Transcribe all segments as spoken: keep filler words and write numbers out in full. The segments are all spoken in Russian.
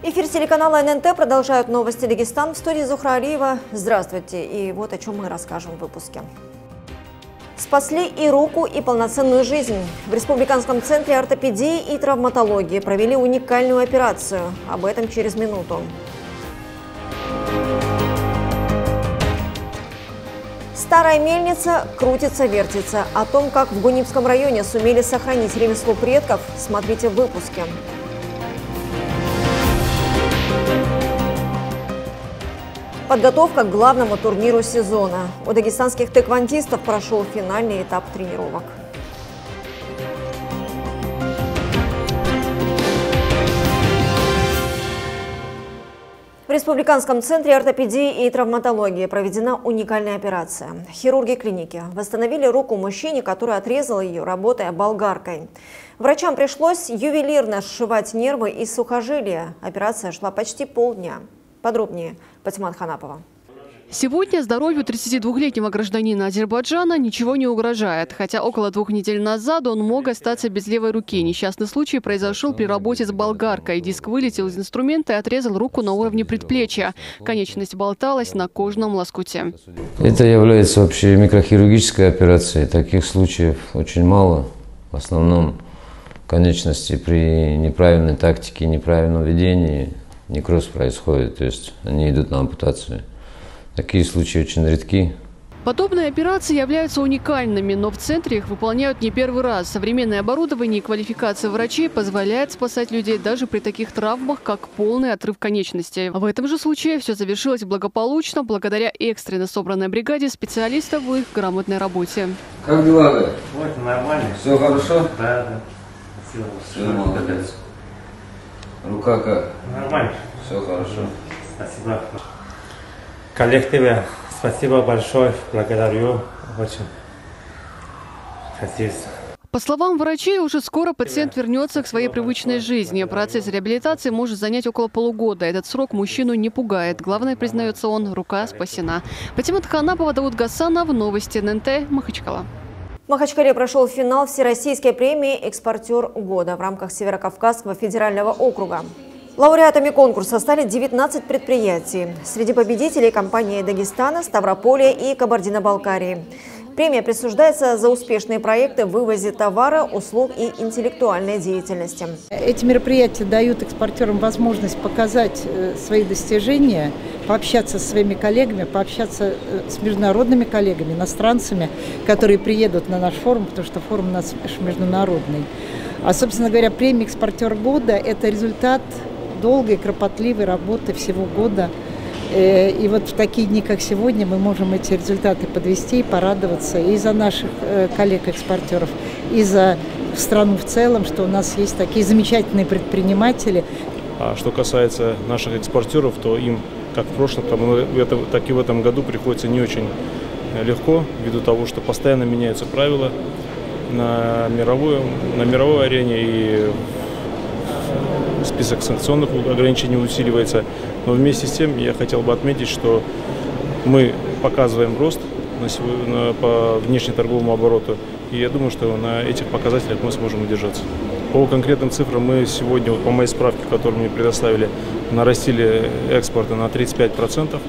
Эфир телеканала эн эн тэ продолжают новости Дагестан. В студии Зухра Алиева. Здравствуйте. И вот о чем мы расскажем в выпуске. Спасли и руку, и полноценную жизнь. В Республиканском центре ортопедии и травматологии провели уникальную операцию. Об этом через минуту. Старая мельница крутится-вертится. О том, как в Гунипском районе сумели сохранить ремесло предков, смотрите в выпуске. Подготовка к главному турниру сезона. У дагестанских тэквондистов прошел финальный этап тренировок. В Республиканском центре ортопедии и травматологии проведена уникальная операция. Хирурги клиники восстановили руку мужчине, который отрезал ее, работая болгаркой. Врачам пришлось ювелирно сшивать нервы и сухожилия. Операция шла почти полдня. Подробнее Патимат Ханапова. Сегодня здоровью тридцатидвухлетнего гражданина Азербайджана ничего не угрожает. Хотя около двух недель назад он мог остаться без левой руки. Несчастный случай произошел при работе с болгаркой. Диск вылетел из инструмента и отрезал руку на уровне предплечья. Конечность болталась на кожном лоскуте. Это является вообще микрохирургической операцией. Таких случаев очень мало. В основном конечности при неправильной тактике, неправильном ведении некроз происходит. То есть они идут на ампутацию. Такие случаи очень редки. Подобные операции являются уникальными, но в центре их выполняют не первый раз. Современное оборудование и квалификация врачей позволяет спасать людей даже при таких травмах, как полный отрыв конечности. В этом же случае все завершилось благополучно благодаря экстренно собранной бригаде специалистов в их грамотной работе. Как дела? Вот, нормально. Все хорошо? Да, да. Спасибо. Все, молодец. Рука как? Нормально. Все хорошо. Спасибо. Коллективе спасибо большое, благодарю, очень хотелось. По словам врачей, уже скоро пациент вернется к своей привычной жизни. Процесс реабилитации может занять около полугода. Этот срок мужчину не пугает. Главное, признается он, рука спасена. Патимат Ханапова, Дауд Гасанов, новости эн эн тэ, Махачкала. В Махачкале прошел финал Всероссийской премии «Экспортер года» в рамках Северокавказского федерального округа. Лауреатами конкурса стали девятнадцать предприятий. Среди победителей компании Дагестана, Ставрополя и Кабардино-Балкарии. Премия присуждается за успешные проекты в вывозе товара, услуг и интеллектуальной деятельности. Эти мероприятия дают экспортерам возможность показать свои достижения, пообщаться со своими коллегами, пообщаться с международными коллегами, иностранцами, которые приедут на наш форум, потому что форум у нас международный. А, собственно говоря, премия «Экспортер года» – это результат долгой, кропотливой работы всего года. И вот в такие дни, как сегодня, мы можем эти результаты подвести и порадоваться и за наших коллег-экспортеров, и за страну в целом, что у нас есть такие замечательные предприниматели. А что касается наших экспортеров, то им, как в прошлом, так и в этом году приходится не очень легко, ввиду того, что постоянно меняются правила на мировой, на мировой арене, и список санкционных ограничений усиливается. Но вместе с тем я хотел бы отметить, что мы показываем рост на сегодня, по внешнеторговому обороту. И я думаю, что на этих показателях мы сможем удержаться. По конкретным цифрам мы сегодня, по моей справке, которую мне предоставили, нарастили экспорты на тридцать пять процентов.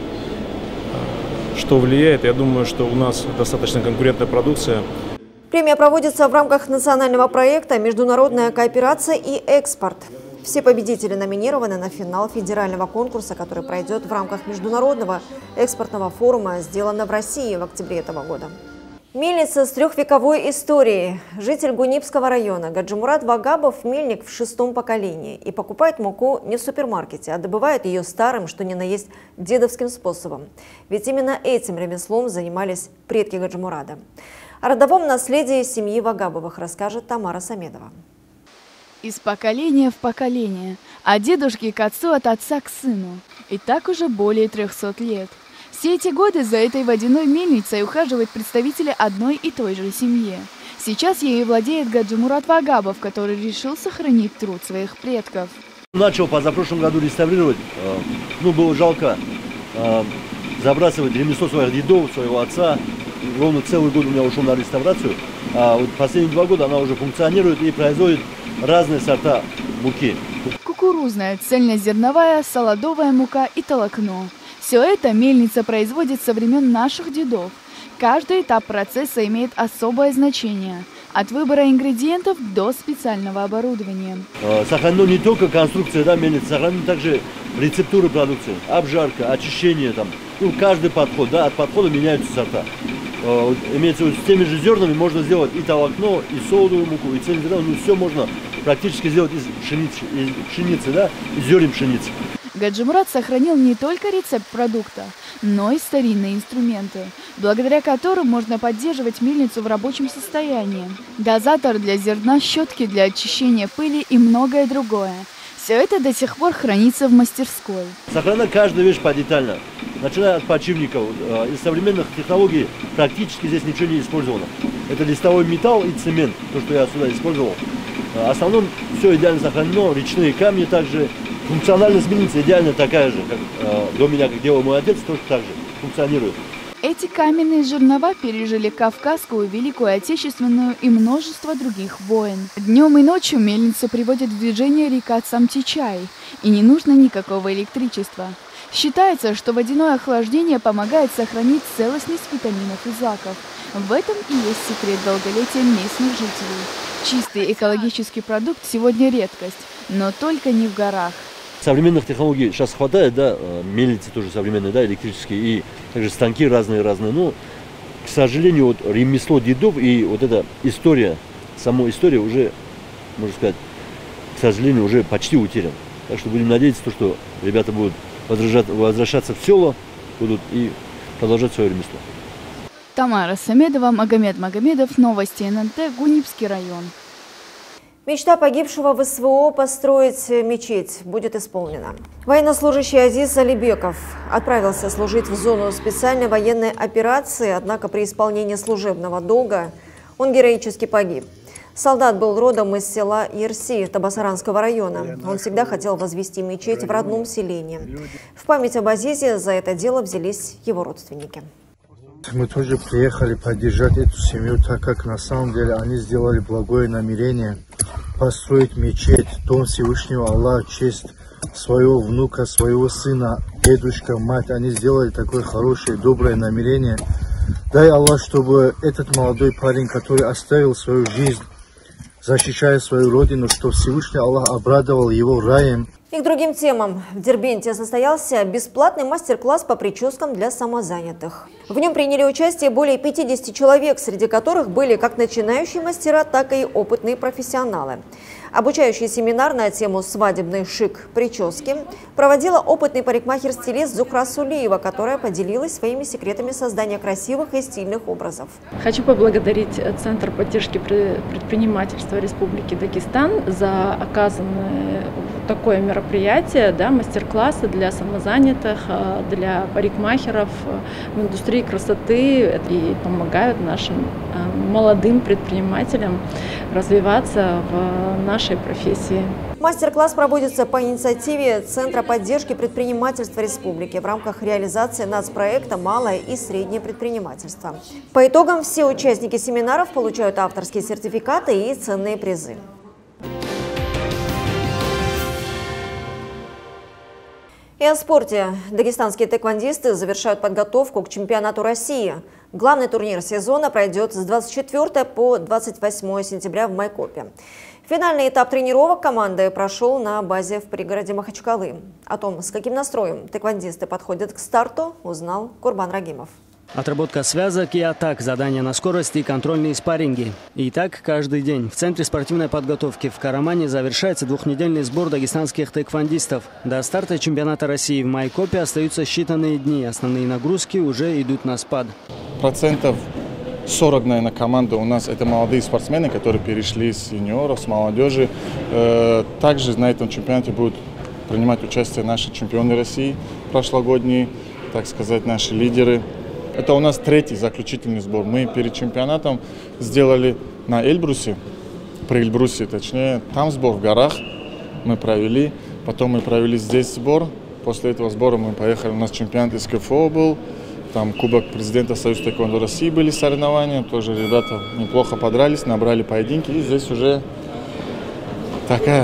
Что влияет? Я думаю, что у нас достаточно конкурентная продукция. Премия проводится в рамках национального проекта «Международная кооперация и экспорт». Все победители номинированы на финал федерального конкурса, который пройдет в рамках Международного экспортного форума, сделано в России в октябре этого года. Мельница с трехвековой историей. Житель Гунипского района Гаджимурат Вагабов – мельник в шестом поколении и покупает муку не в супермаркете, а добывает ее старым, что ни на есть, дедовским способом. Ведь именно этим ремеслом занимались предки Гаджимурада. О родовом наследии семьи Вагабовых расскажет Тамара Самедова. Из поколения в поколение, от дедушки к отцу, от отца к сыну. И так уже более трехсот лет. Все эти годы за этой водяной мельницей ухаживают представители одной и той же семьи. Сейчас ею владеет Гаджимурат Вагабов, который решил сохранить труд своих предков. Начал позапрошлом году реставрировать, ну было жалко забрасывать ремесло своих дедов, своего отца. Ровно целый год у меня ушел на реставрацию, а вот последние два года она уже функционирует и производит разные сорта муки. Кукуруза, кукурузная, цельнозерновая, солодовая мука и толокно. Все это мельница производит со времен наших дедов. Каждый этап процесса имеет особое значение. От выбора ингредиентов до специального оборудования. Сохранено не только конструкция, да, мельницы, сохранено также рецептуры продукции, обжарка, очищение. Там, ну, каждый подход, да, от подхода меняются сорта. Имеется в виду, с теми же зернами можно сделать и толокно, и солодовую муку, и цельнозерновую. Ну, все можно практически сделать из пшеницы, из пшеницы, да, из зерен пшеницы. Гаджимурат сохранил не только рецепт продукта, но и старинные инструменты, благодаря которым можно поддерживать мельницу в рабочем состоянии. Дозатор для зерна, щетки для очищения пыли и многое другое. Все это до сих пор хранится в мастерской. Сохранена каждая вещь подетально, начиная от подшипников. Из современных технологий практически здесь ничего не использовано. Это листовой металл и цемент, то, что я сюда использовал. В основном все идеально сохранено, речные камни также. Функциональность мельницы идеально такая же, как э, до меня, как делал мой отец, тоже так же функционирует. Эти каменные жернова пережили Кавказскую, Великую Отечественную и множество других войн. Днем и ночью мельницу приводит в движение река Цамтичай, и не нужно никакого электричества. Считается, что водяное охлаждение помогает сохранить целостность витаминов и злаков. В этом и есть секрет долголетия местных жителей. Чистый экологический продукт сегодня редкость, но только не в горах. Современных технологий сейчас хватает, да, мельницы тоже современные, да, электрические, и также станки разные-разные. Но, к сожалению, вот ремесло дедов и вот эта история, сама история уже, можно сказать, к сожалению, уже почти утеряна. Так что будем надеяться, что ребята будут возвращаться в село, будут и продолжать свое ремесло. Тамара Самедова, Магомед Магомедов, Новости эн эн тэ, Гунипский район. Мечта погибшего в эс вэ о построить мечеть будет исполнена. Военнослужащий Азиз Алибеков отправился служить в зону специальной военной операции, однако при исполнении служебного долга он героически погиб. Солдат был родом из села Ерси Табасаранского района. Он всегда хотел возвести мечеть в родном селении. В память об Азизе за это дело взялись его родственники. Мы тоже приехали поддержать эту семью, так как на самом деле они сделали благое намерение построить мечеть, дом Всевышнего Аллаха, честь своего внука, своего сына, дедушка, мать. Они сделали такое хорошее, доброе намерение. Дай Аллах, чтобы этот молодой парень, который оставил свою жизнь, защищая свою родину, что Всевышний Аллах обрадовал его раем. И к другим темам. В Дербенте состоялся бесплатный мастер-класс по прическам для самозанятых. В нем приняли участие более пятидесяти человек, среди которых были как начинающие мастера, так и опытные профессионалы. Обучающий семинар на тему «Свадебный шик прически» проводила опытный парикмахер-стилист Зухра Сулиева, которая поделилась своими секретами создания красивых и стильных образов. Хочу поблагодарить Центр поддержки предпринимательства Республики Дагестан за оказанное такое мероприятие, да, мастер-классы для самозанятых, для парикмахеров в индустрии красоты, и помогают нашим молодым предпринимателям развиваться в нашей профессии. Мастер-класс проводится по инициативе Центра поддержки предпринимательства Республики в рамках реализации нацпроекта «Малое и среднее предпринимательство». По итогам все участники семинаров получают авторские сертификаты и ценные призы. И о спорте. Дагестанские тэквондисты завершают подготовку к чемпионату России. Главный турнир сезона пройдет с двадцать четвёртого по двадцать восьмое сентября в Майкопе. Финальный этап тренировок команды прошел на базе в пригороде Махачкалы. О том, с каким настроем тэквондисты подходят к старту, узнал Курбан Рагимов. Отработка связок и атак, задания на скорость и контрольные спарринги. И так каждый день. В Центре спортивной подготовки в Карамане завершается двухнедельный сбор дагестанских тэквондистов. До старта чемпионата России в Майкопе остаются считанные дни. Основные нагрузки уже идут на спад. Процентов сорок, наверное, команды у нас это молодые спортсмены, которые перешли с юниоров, с молодежи. Также на этом чемпионате будут принимать участие наши чемпионы России прошлогодние, так сказать, наши лидеры. Это у нас третий заключительный сбор. Мы перед чемпионатом сделали на Эльбрусе, при Эльбрусе точнее, там сбор в горах мы провели, потом мы провели здесь сбор. После этого сбора мы поехали, у нас чемпионат из ка эф о был, там Кубок президента Союза тэквондо России были соревнования, тоже ребята неплохо подрались, набрали поединки, и здесь уже такая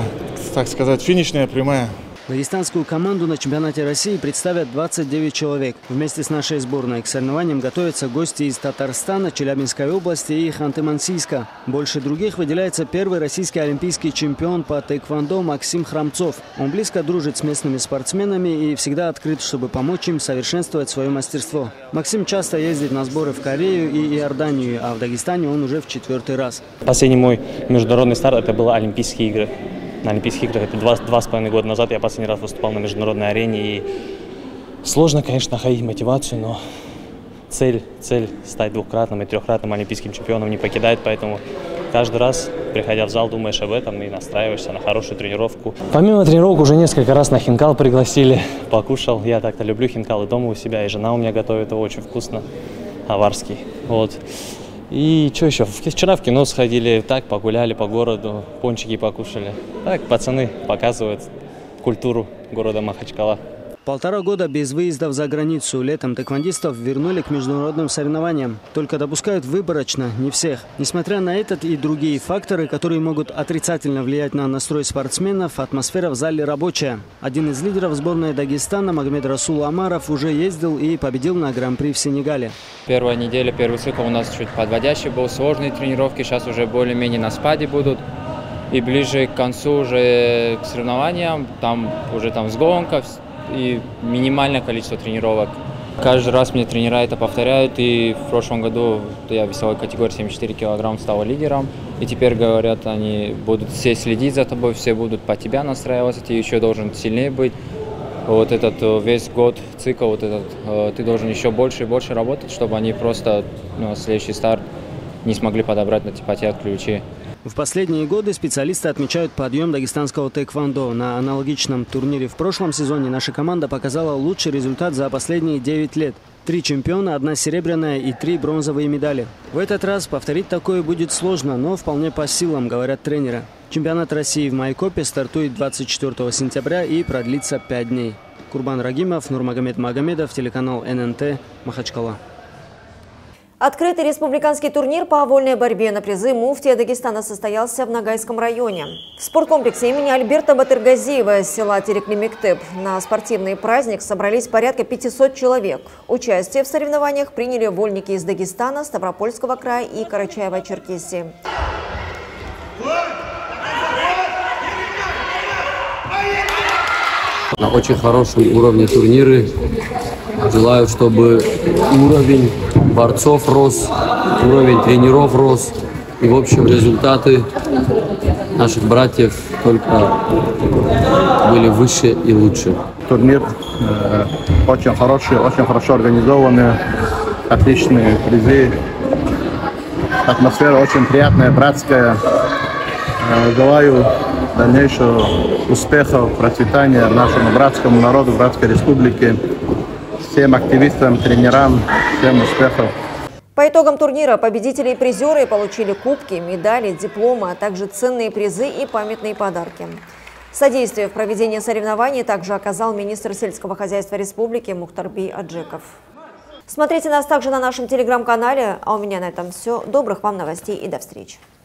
так сказать, финишная прямая. Дагестанскую команду на чемпионате России представят двадцать девять человек. Вместе с нашей сборной к соревнованиям готовятся гости из Татарстана, Челябинской области и Ханты-Мансийска. Больше других выделяется первый российский олимпийский чемпион по тэквондо Максим Храмцов. Он близко дружит с местными спортсменами и всегда открыт, чтобы помочь им совершенствовать свое мастерство. Максим часто ездит на сборы в Корею и Иорданию, а в Дагестане он уже в четвертый раз. Последний мой международный старт – это были Олимпийские игры. На Олимпийских играх это два, два с половиной года назад я последний раз выступал на международной арене. И сложно, конечно, находить мотивацию, но цель, цель стать двукратным и трехкратным олимпийским чемпионом не покидает, поэтому каждый раз, приходя в зал, думаешь об этом и настраиваешься на хорошую тренировку. Помимо тренировок уже несколько раз на хинкал пригласили, покушал. Я так-то люблю хинкал и дома у себя, и жена у меня готовит его очень вкусно, аварский. Вот. И что еще? Вчера в кино сходили, так погуляли по городу, пончики покушали. Так пацаны показывают культуру города Махачкала. Полтора года без выездов за границу. Летом тэквондистов вернули к международным соревнованиям. Только допускают выборочно, не всех. Несмотря на этот и другие факторы, которые могут отрицательно влиять на настрой спортсменов, атмосфера в зале рабочая. Один из лидеров сборной Дагестана, Магомед Расул Амаров, уже ездил и победил на гран-при в Сенегале. Первая неделя, первый цикл у нас чуть подводящий был, сложные тренировки. Сейчас уже более-менее на спаде будут. И ближе к концу уже к соревнованиям, там уже там сгонка и минимальное количество тренировок. Каждый раз мне тренера это повторяют, и в прошлом году я в весовой категории семьдесят четыре килограмма стал лидером. И теперь говорят, они будут все следить за тобой, все будут по тебя настраиваться, ты еще должен сильнее быть. Вот этот весь год, цикл, вот этот, ты должен еще больше и больше работать, чтобы они просто ну, следующий старт не смогли подобрать на по тебе ключи. В последние годы специалисты отмечают подъем дагестанского тэквондо. На аналогичном турнире в прошлом сезоне наша команда показала лучший результат за последние девять лет. Три чемпиона, одна серебряная и три бронзовые медали. В этот раз повторить такое будет сложно, но вполне по силам, говорят тренеры. Чемпионат России в Майкопе стартует двадцать четвёртого сентября и продлится пять дней. Курбан Рагимов, Нурмагомед Магомедов, телеканал эн эн тэ, Махачкала. Открытый республиканский турнир по вольной борьбе на призы муфтия Дагестана состоялся в Ногайском районе. В спорткомплексе имени Альберта Батыргазиева из села Тереклимиктеп на спортивный праздник собрались порядка пятисот человек. Участие в соревнованиях приняли вольники из Дагестана, Ставропольского края и Карачаево-Черкесии. На очень хорошем уровне турниры. Желаю, чтобы уровень борцов рос, уровень тренеров рос. И, в общем, результаты наших братьев только были выше и лучше. Турнир э, очень хороший, очень хорошо организованный, отличные призы. Атмосфера очень приятная, братская. Э, желаю дальнейшего успеха, процветания нашему братскому народу, братской республике. Всем активистам, тренерам, всем успехов. По итогам турнира победители и призеры получили кубки, медали, дипломы, а также ценные призы и памятные подарки. Содействие в проведении соревнований также оказал министр сельского хозяйства республики Мухтарбей Аджеков. Смотрите нас также на нашем телеграм-канале. А у меня на этом все. Добрых вам новостей и до встречи.